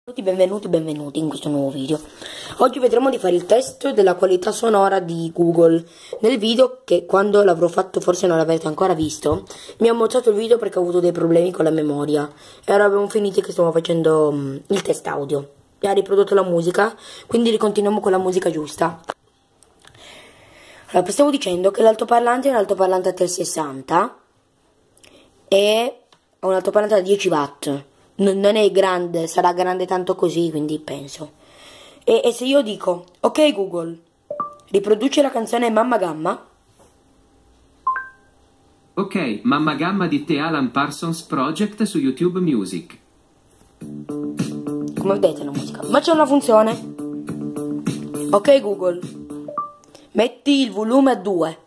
Benvenuti in questo nuovo video. Oggi vedremo di fare il test della qualità sonora di Google. Nel video, che quando l'avrò fatto forse non l'avete ancora visto, mi ha mozzato il video perché ho avuto dei problemi con la memoria e ora abbiamo finito che stiamo facendo il test audio. Mi ha riprodotto la musica, quindi ricontinuiamo con la musica giusta. Allora, stavo dicendo che l'altoparlante è un altoparlante a 360 e ha un altoparlante da 10 watt. Non è grande, sarà grande tanto così, quindi penso. E se io dico, ok Google, riproduci la canzone Mamma Gamma. Ok, Mamma Gamma di The Alan Parsons Project su YouTube Music. Come vedete la musica, ma c'è una funzione. Ok Google, metti il volume a 2.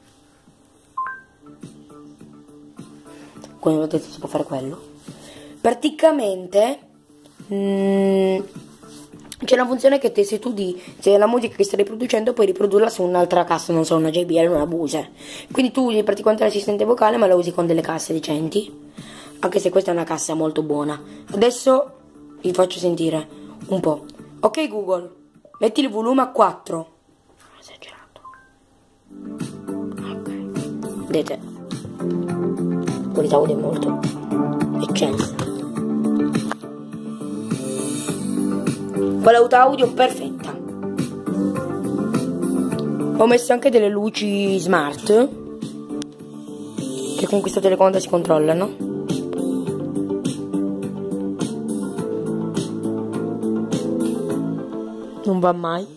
Come vedete si può fare quello. Praticamente c'è una funzione che se tu se la musica che stai riproducendo puoi riprodurla su un'altra cassa, non so, una JBL o una Bose. Quindi tu usi praticamente l'assistente vocale ma la usi con delle casse decenti, anche se questa è una cassa molto buona. Adesso vi faccio sentire un po'. Ok Google, metti il volume a 4. Esagerato. Ok, vedete, la qualità audio è molto eccelsa. Qualità audio perfetta. Ho messo anche delle luci smart che con questa telecomanda si controllano. Non va mai.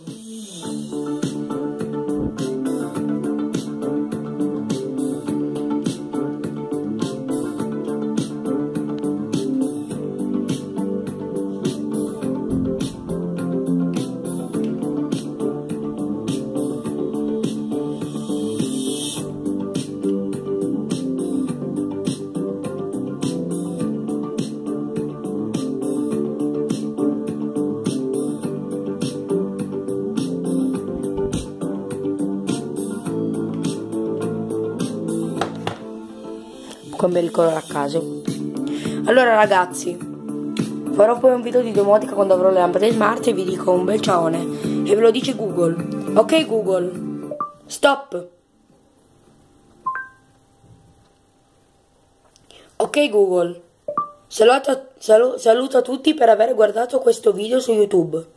Come ricordo a caso. Allora ragazzi, farò poi un video di domotica quando avrò le lampade smart e vi dico un bel ciaone e ve lo dice Google. Ok Google, stop. Ok Google, saluta tutti per aver guardato questo video su YouTube.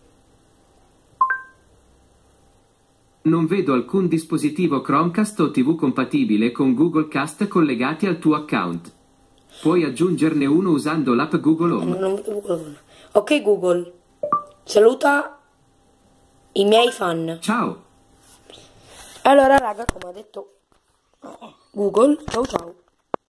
Non vedo alcun dispositivo Chromecast o TV compatibile con Google Cast collegati al tuo account. Puoi aggiungerne uno usando l'app Google Home. Ok Google, saluta i miei fan. Ciao! Allora raga, come ha detto Google, ciao ciao.